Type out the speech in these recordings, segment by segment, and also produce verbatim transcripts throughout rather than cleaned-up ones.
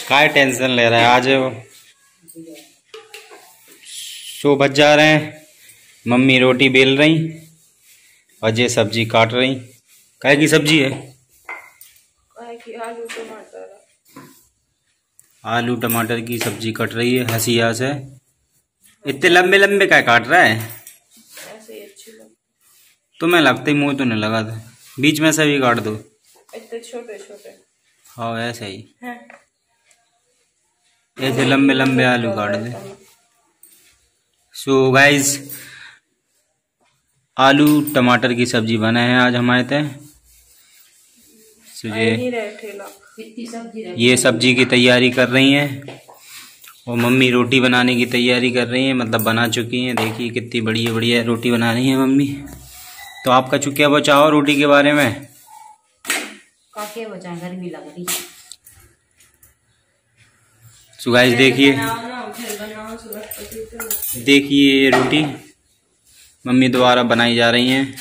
काय टेंशन ले रहा है आज। सो बज जा रहे हैं, मम्मी रोटी बेल रही और ये सब्जी काट रही। काय की सब्जी है? काय की आलू टमाटर। आलू टमाटर की सब्जी कट रही है हसिया से। इतने लंबे लंबे काय काट रहा है? ऐसे ही अच्छी लगती। तुम्हें लगता ही मुंह तो नहीं लगा था, बीच में से भी काट दो। इतने छोटे छोटे। हाँ ऐसे ही हैं? ऐसे लंबे लंबे आलू काट दे। सो गाइस, आलू टमाटर की सब्जी बना है आज हमारे तय। ये सब्जी की तैयारी कर रही हैं और मम्मी रोटी बनाने की तैयारी कर रही हैं, मतलब बना चुकी हैं। देखिए कितनी बढ़िया बढ़िया रोटी बना रही हैं मम्मी। तो आपका चुकिया बचाओ रोटी के बारे में। काके बचा, गर्मी लग रही। सो गाइस देखिए देखिए ये रोटी मम्मी द्वारा बनाई जा रही हैं।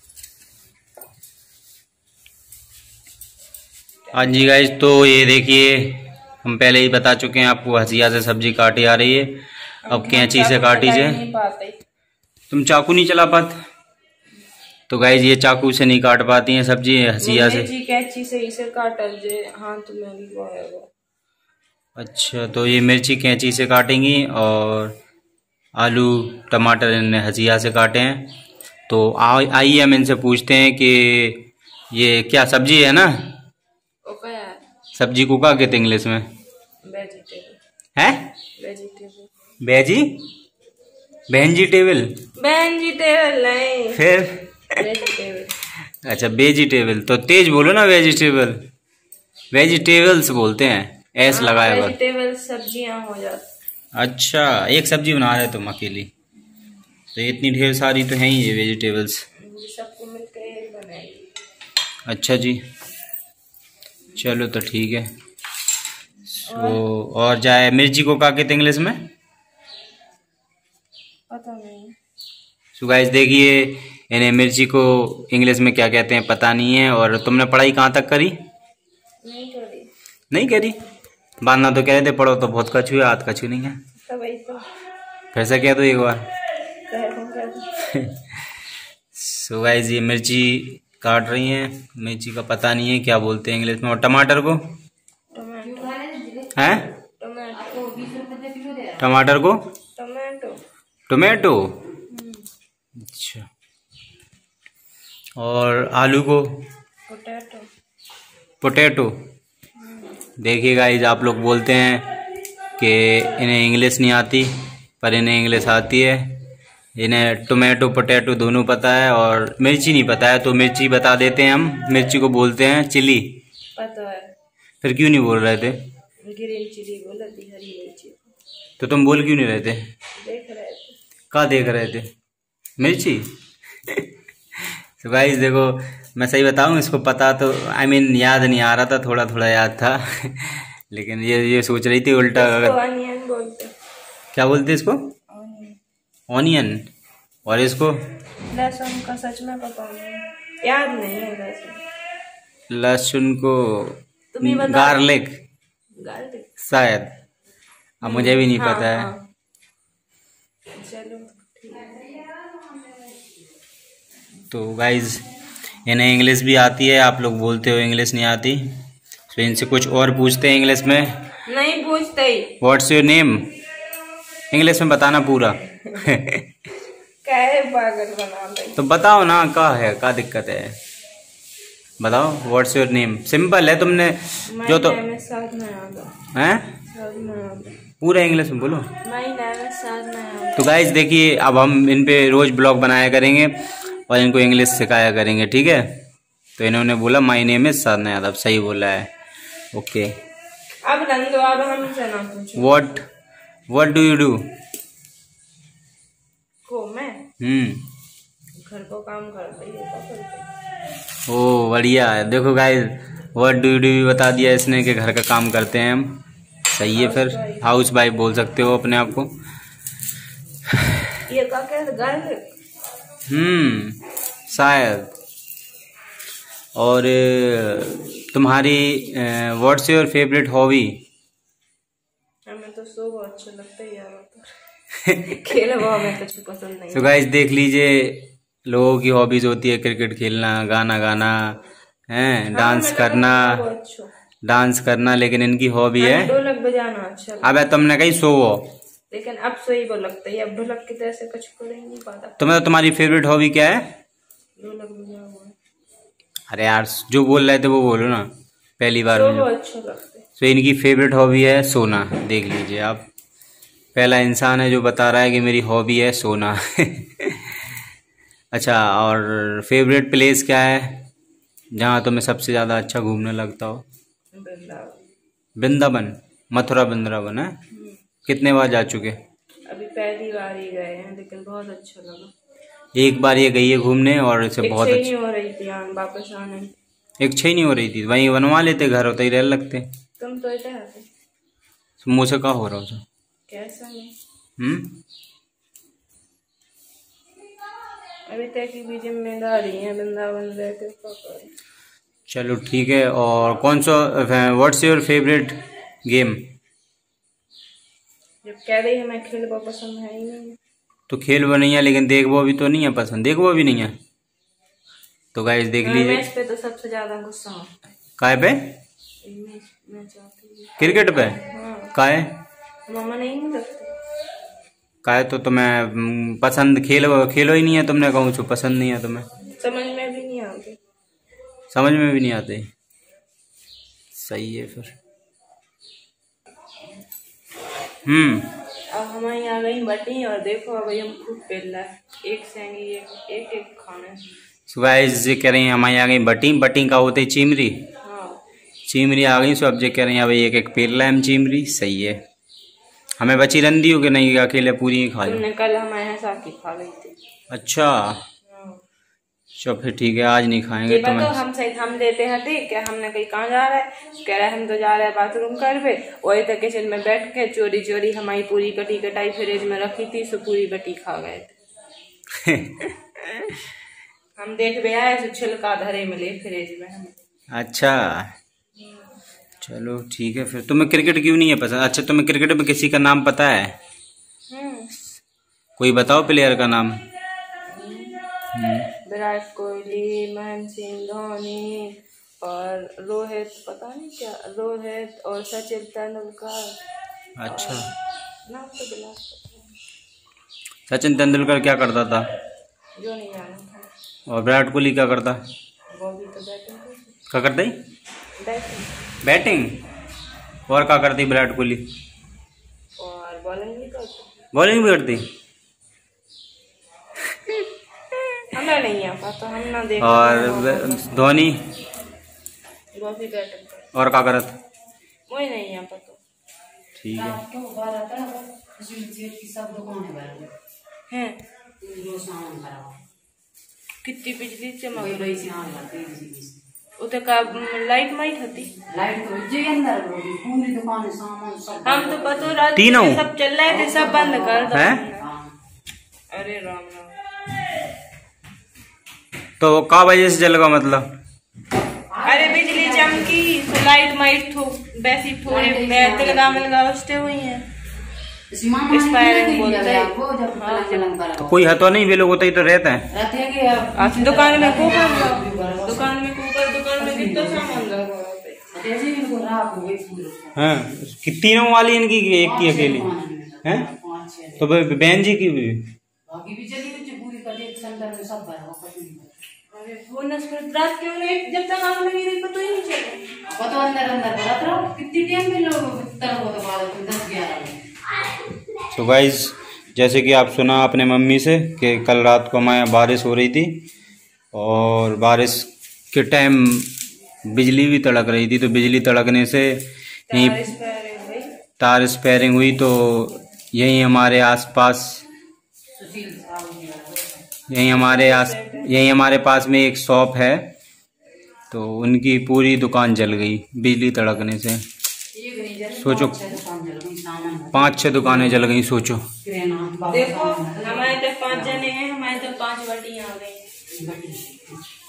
हाँ जी गाइस, तो ये देखिए हम पहले ही बता चुके हैं आपको, हसिया से सब्जी काटी आ रही है। अब कैंची से काटी से। तुम चाकू नहीं चला पाते? तो गाइस ये चाकू से नहीं काट पाती हैं सब्जी, हसिया से। कैंची से इसे काटल जे हाथ में भी वो। अच्छा, तो ये मिर्ची कैंची से काटेंगी और आलू टमाटर इन्हें हसिया से काटे हैं। तो आइए हम इनसे पूछते हैं कि ये क्या सब्जी है ना? सब्जी को क्या कहते इंग्लिश में? वेजिटेबल है? वेजिटेबल वेजी वेजिटेबल वेजिटेबल नहीं, फिर वेजिटेबल। अच्छा वेजिटेबल, तो तेज बोलो ना। वेजिटेबल वेजिटेबल्स बोलते हैं, एस लगाए हुआ। वेजिटेबल सब्जियां हो जाती। अच्छा, एक सब्जी बना रहे तुम अकेली? तो इतनी ढेर सारी तो हैं ही ये वेजिटेबल्स। सबको मिलकर एक बनाएगी। अच्छा जी, चलो तो ठीक है। सो और जाए मिर्ची को क्या कहते इंग्लिश में? पता नहीं। सो गाइस देखिए, इन्हें मिर्ची को इंग्लिश में क्या कहते हैं पता नहीं है। और तुमने पढ़ाई कहाँ तक करी? नहीं करी। नहीं करी? बांधना तो कह रहे थे, पढ़ो तो बहुत कछू है, हाथ कछू नहीं है। तो फिर से कह दो एक बार। कह सो गाइस ये मिर्ची काट रही हैं। मिर्ची का पता नहीं है क्या बोलते हैं इंग्लिश में। और टमाटर को हैं? टमाटर को टमाटो टोमेटो। अच्छा, और आलू को पोटैटो पोटैटो। देखिए गाइस, आप लोग बोलते हैं कि इन्हें इंग्लिश नहीं आती, पर इन्हें इंग्लिश आती है। इन्हें टोमेटो पोटैटो दोनों पता है और मिर्ची नहीं पता है। तो मिर्ची बता देते हैं हम, मिर्ची को बोलते हैं चिली। पता है। फिर क्यों नहीं बोल रहे थे? ग्रीन चिली बोला थी, हरी मिर्ची। तो तुम बोल क्यों नहीं रहे थे? देख रहे थे। क्या देख रहे थे? मिर्ची। तो गाइस देखो, मैं सही बताऊं, इसको पता तो आई I मीन mean, याद नहीं आ रहा था, थोड़ा थोड़ा याद था। लेकिन ये ये सोच रही थी उल्टा। अगर ऑनियन बोलते। क्या बोलते इसको? ऑनियन। और इसको लहसुन का सच में पता नहीं, याद नहीं है लहसुन। लहसुन को गार्लिक गार्लिक शायद, अब मुझे भी नहीं हाँ, पता है। हाँ। चलो ठीक है। तो गाइज इन्हें इंग्लिश भी आती है, आप लोग बोलते हो इंग्लिश नहीं आती। तो इनसे कुछ और पूछते हैं इंग्लिश में। नहीं पूछते ही। What's your name? इंग्लिश में बताना पूरा। क्या पागल बना दे। तो बताओ ना, क्या है, क्या दिक्कत है, बताओ। व्हाट्स योर नेम सिंपल है। तुमने जो तो हैं पूरा इंग्लिश में बोलो। तो गाइज देखिए, अब हम इन पे रोज ब्लॉग बनाया करेंगे और इनको इंग्लिश सिखाया करेंगे, ठीक है? तो इन्होंने बोला my name is Sadhana Yadav, सही बोला है। ओके, अब नंदो, अब हमसे ना पूछो। What what do you do? को मैं हम्म घर को काम करती हूँ। ओ बढ़िया है। देखो guys, what do you do बता दिया इसने कि घर का काम करते हैं हम। सही है, फिर हाउस वाइफ बोल सकते हो अपने आप को। ये का क्या घर? हम्म शायद। और तुम्हारी व्हाट्स योर फेवरेट हॉबी? तो सो बहुत अच्छा लगता है यार, खेल वो हमें कुछ पसंद नहीं। तो गाइस देख लीजिए, लोगों की हॉबीज होती है क्रिकेट खेलना, गाना गाना है, डांस करना, डांस करना, लेकिन इनकी हॉबी है ढोलक बजाना। अच्छा अबे तुमने कही सोवो, लेकिन अब सही वो लगता है, अब ढोलक की तरह से कुछ कर ही नहीं पाता। तुम्हें तो तुम्हारी फेवरेट हॉबी क्या है? ढोलक बजाना। अरे यार जो बोल रहे थे वो बोलो ना, पहली बार में। अच्छा लगता है। तो इनकी फेवरेट हॉबी है सोना। देख लीजिए आप, पहला इंसान है जो बता रहा है कि मेरी हॉबी है सोना। अच्छा, और फेवरेट प्लेस क्या है जहाँ तुम्हें सबसे ज़्यादा अच्छा घूमने लगता हो? वृंदावन, मथुरा वृंदावन है। कितने बार जा चुके? अभी पहली बार ही गए हैं, लेकिन बहुत अच्छा लगा। एक बार ये गई है घूमने और इसे बहुत अच्छा हो रही थी वापस आने, इच्छा ही नहीं हो रही थी। वहीं बनवा लेते, घर होते ही रह लगते। तुम तो इधर आते। मुझसे क्या हो रहा है? कैसा नहीं? हम्म अभी तक की भी जिम्मेदारी है वृंदावन रहते। चलो ठीक है। और कौन सा, व्हाट्स योर फेवरेट गेम? जब कह रही है मैं खेल वो पसंद है ही नहीं। तो खेल वो नहीं है, लेकिन देख वो भी तो नहीं है पसंद, देख वो भी नहीं है। तो गाइस देख लीजिए, मैच पे तो सबसे ज्यादा गुस्सा आता है। काय पे? क्रिकेट पे? हाँ। काय मामा नहीं लगता काय तो तुम्हें पसंद, खेल खेलो ही नहीं है तुमने, कहूँ छो पसंद नहीं है तुम्हें। समझ में भी नहीं आते। समझ में भी नहीं आते। सही है फिर। हम्म अब हमारे यहाँ गई बटी और देखो अब हम खूब पेल रहा है, एक सेंगी एक एक, एक खाने। सो गाइस ये कह रही हैं हमारे यहाँ गई बटी, बटी का होते चिमरी। हाँ। चिमरी आ गई। सो अब जो कह रही हैं भाई एक एक पेल रहा है चिमरी। सही है। हमें बची रंदी हो कि नहीं, अकेले पूरी ही खा ली? तुमने कल हमारे यहाँ साकी खा गई थी। अच्छा चलो फिर ठीक है, आज नहीं खाएंगे। तो हम सही हम देते हैं ठीक है, हमने कहीं कहाँ जा रहा है, कह रहा है हम तो जा रहे हैं बाथरूम कर पे। वही तक किचन में बैठ के चोरी चोरी हमारी पूरी कटी कटाई फ्रिज में रखी थी, सो पूरी बटी खा गए थे। हम देख भी आए सो छिलका धरे मिले फ्रिज में हमें। अच्छा चलो ठीक है फिर। तुम्हें क्रिकेट क्यों नहीं है पसंद? अच्छा तुम्हें क्रिकेट में किसी का नाम पता है? कोई बताओ प्लेयर का नाम। विराट कोहली, महेंद्र सिंह धोनी और रोहित, पता नहीं क्या, रोहित और सचिन तेंदुलकर। अच्छा नाम तो बिला। सचिन तेंदुलकर क्या करता था? जो नहीं जाना। और विराट कोहली क्या करता? वो भी तो बैटिंग क्या करते? Batting batting. और क्या करती विराट कोहली? और बॉलिंग भी करती। बॉलिंग भी करती? हमें नहीं आता तो हम ना देख। और धोनी? वो भी बैटिंग करता। और क्या करत? वही नहीं आता तो ठीक है। हैं कितनी बिजली चमक रही थी उधर का, लाइट माइट होती लाइट तो जे अंदर पूरी दुकान सामान सब। हम तो पतो रात तीनों सब चल रहे थे, सब बंद कर दो। अरे राम राम। तो का वजह से जल गया मतलब? अरे बिजली चमकी तो लाइट माइट थो वैसी थोड़ी तिलगा मिलगा उठते हुई है। तो कोई हतो नहीं, वे लोग होते ही तो रहते हैं दुकान में कुकर, दुकान में कुकर, दुकान में कितना सामान हाँ। तीनों वाली इनकी एक की अकेली है? तो बहन जी की भी रात क्यों नहीं, जब तक आग लगी रही पता ही नहीं चला। वो तो अंदर अंदर भरत रहो, कितनी टाइम में लोग तरह हो तो बाद दस ग्यारह बजे। तो गाइस जैसे कि आप सुना अपने मम्मी से कि कल रात को हमारे यहाँ बारिश हो रही थी और बारिश के टाइम बिजली भी तड़क रही थी। तो बिजली तड़कने से यहीं तार स्पेयरिंग हुई। तो यहीं हमारे आसपास यहीं हमारे आस यहीं हमारे पास में एक शॉप है, तो उनकी पूरी दुकान जल गई बिजली तड़कने से। सोचो पांच छह दुकानें जल गई। सोचो देखो हमारे तो पांच जने हैं, हमारे तो पांच बटियां आ गई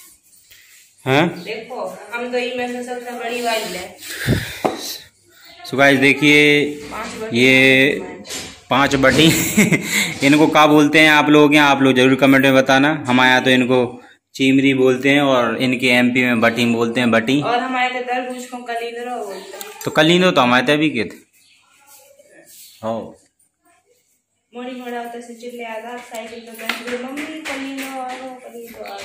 हैं। देखो हम तो इनमें से सबसे बड़ी वाली है। सो गाइस देखिए ये पांच बटी इनको क्या बोलते हैं आप लोग यहाँ, आप लोग जरूर कमेंट में बताना। हमारे यहाँ तो इनको चीमरी बोलते हैं और इनके एमपी में बटी बोलते हैं, बटी। और हमारे तो तरबूज को कलींदरो बोलते हैं। तो कलींदो तो हमारे तभी के थे। हो मोड़ी मोड़ा होता से चिल्ले आधा साइकिल पे बैठ गए, मम्मी कलींदो आ लो, कलींदो आ लो।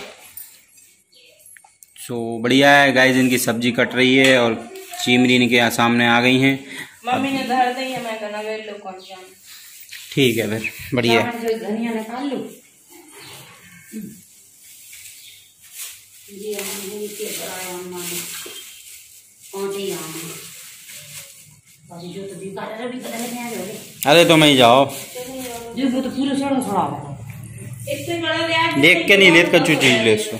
सो बढ़िया है गाइस, इनकी सब्जी कट रही है और चीमरी इनके यहाँ सामने आ गई हैं। मम्मी ने धर दी है, मैं कहना वेल लो कौन जान। ठीक है फिर बढ़िया। धनिया निकाल लो। अरे तो मैं ही जाओ, वो तो पूरा सड़ा सड़ा देख के नहीं लेत कचू चीज ले इसको।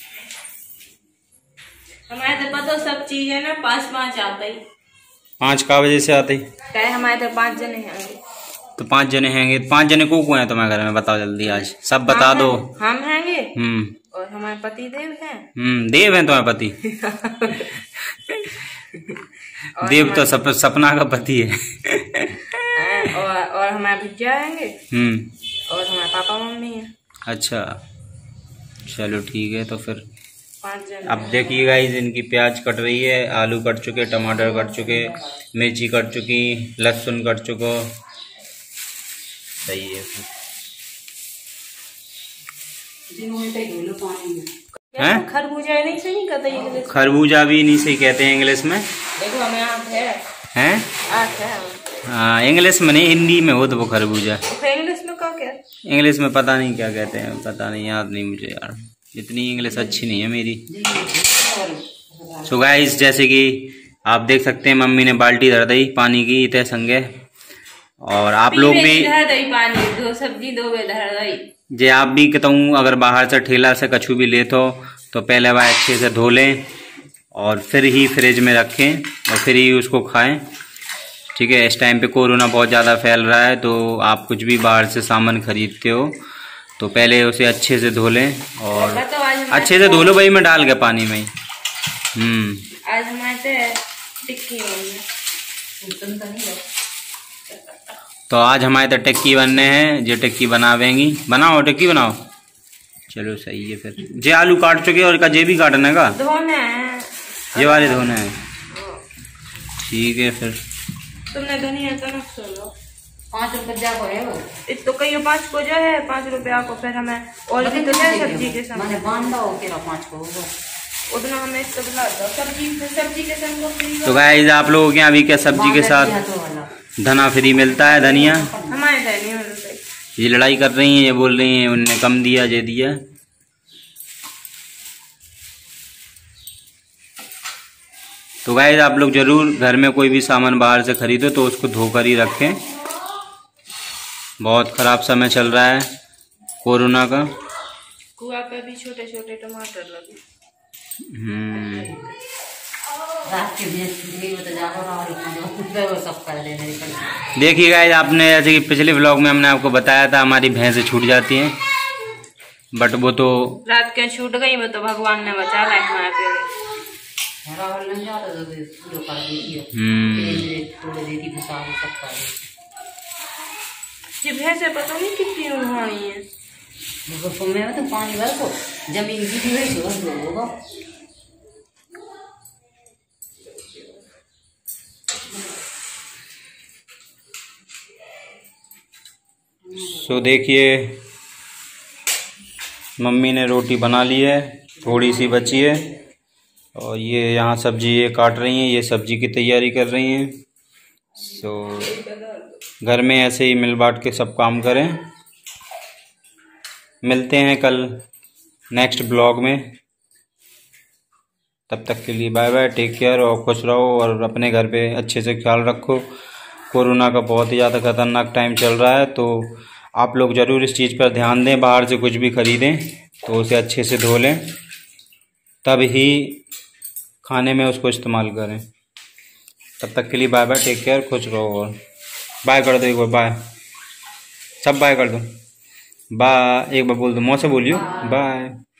हमारे तो पता सब चीज है ना, पाँच पाँच आते ही। पाँच का बजे से आते ही हमारे तो पाँच जने हैं। तो पाँच जने हैंगे, पाँच जने को को हैं तुम्हारे घर में, बताओ जल्दी आज सब बता दो। हम हैंगे हम्म और हमारे पति देव हैं। हम्म देव हैं तुम्हारे पति देव तो सप, सपना का पति है और और हमारे भैया हैंगे। हम्म और हमारे पापा मम्मी हैं। अच्छा चलो ठीक है। तो फिर पाँच जन। अब देखिए गाइस इनकी प्याज कट रही है, आलू कट चुके, टमाटर कट चुके, मिर्ची कट चुकी, लहसुन कट चुको। सही है हैं? खरबूजा नहीं सही कहते इंग्लिश। खरबूजा भी नहीं सही कहते हैं इंग्लिश में। देखो हमें आँख है। हैं? आँख है। हाँ इंग्लिश में नहीं, हिंदी में हो तो वो खरबूजा। इंग्लिश में क्या क्या? इंग्लिश में पता नहीं क्या कहते हैं, पता नहीं, याद नहीं मुझे यार, इतनी इंग्लिश अच्छी नहीं है मेरी। सो गाइस जैसे कि आप देख सकते हैं मम्मी ने बाल्टी धर दी पानी की इतने संगे, और आप लोग भी धर दई पानी, दो सब्जी दो वे धर दई। जे आप भी कहता हूँ अगर बाहर से ठेला से कछु भी लेते हो तो पहले वह अच्छे से धो लें और फिर ही फ्रिज में रखें और फिर ही उसको खाएं। ठीक है, इस टाइम पे कोरोना बहुत ज़्यादा फैल रहा है, तो आप कुछ भी बाहर से सामान खरीदते हो तो पहले उसे अच्छे से धो लें और अच्छे से धो लो भाई, मैं डाल के पानी में। हम्म आज हमारे टिक्की तो आज हमारे तो टिक्की बनने हैं, जो टिक्की बनावेंगी, बनाओ टिक्की बनाओ। चलो सही है फिर। जे आलू काट चुके और का जे भी काटने का धोने हैं, ये वाले धोने हैं। ठीक है फिर तुमने धनिया तो न सुनो। पाँच रुपया को है वो, इत तो कहीं पाँच को जो है पाँच रुपया को, फिर हमें और भी तो है सब्जी के संग। मैंने बांधा हो के पाँच को उतना हमें इसको दिला दो सब्जी सब्जी के संग। तो गाइस आप लोगों के यहाँ अभी क्या सब्जी के साथ धना फ्री मिलता है, धनिया हमारे नहीं मिलता। ये लड़ाई कर रही हैं, ये बोल रही हैं उनने कम दिया, ये दिया। तो गाइस आप लोग जरूर घर में कोई भी सामान बाहर से खरीदो तो उसको धोकर ही रखें। बहुत खराब समय चल रहा है कोरोना का। कुआ पे भी छोटे छोटे टमाटर लगे। हम्म देखिए गाइस आपने जैसे कि पिछले व्लॉग में हमने आपको बताया था हमारी भैंसें छूट जाती हैं, बट वो तो रात के छूट गई, वो तो भगवान ने बचा ला हमारे पे। ये भैंसे पता नहीं कितनी उन्होंने है। तो पानी भर को जमीन की होगा। सो देखिए मम्मी ने रोटी बना ली है, थोड़ी सी बची है, और ये यहाँ सब्जी ये काट रही हैं, ये सब्जी की तैयारी कर रही हैं। सो घर में ऐसे ही मिल बांट के सब काम करें। मिलते हैं कल नेक्स्ट ब्लॉग में, तब तक के लिए बाय बाय, टेक केयर और खुश रहो और अपने घर पे अच्छे से ख्याल रखो। कोरोना का बहुत ही ज़्यादा खतरनाक टाइम चल रहा है, तो आप लोग ज़रूर इस चीज़ पर ध्यान दें। बाहर से कुछ भी ख़रीदें तो उसे अच्छे से धो लें, तब ही खाने में उसको इस्तेमाल करें। तब तक के लिए बाय बाय, टेक केयर, खुश रहो। और बाय कर दो एक बार, बाय सब बाय कर दो, बाय एक बार बोल दो, मुँह से बोलियो बाय।